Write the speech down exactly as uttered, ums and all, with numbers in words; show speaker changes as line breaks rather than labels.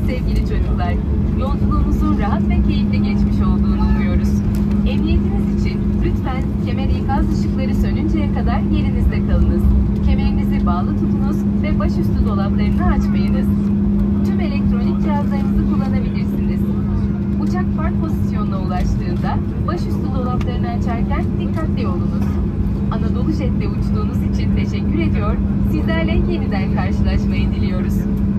sevgili çocuklar. Yolculuğumuzun rahat ve keyifli geçmiş olduğunu umuyoruz. Emniyetiniz için lütfen kemer ikaz ışıkları sönünceye kadar yerinizde kalınız. Kemerinizi bağlı tutunuz ve başüstü dolaplarını açmayınız. Tüm elektronik cihazlarınızı kullanabilirsiniz. Uçak park pozisyonuna ulaştığında başüstü dolaplarını açarken dikkatli olunuz. Anadolu Jet'le uçtuğunuz için teşekkür ediyor, sizlerle yeniden karşılaşmayı diliyoruz.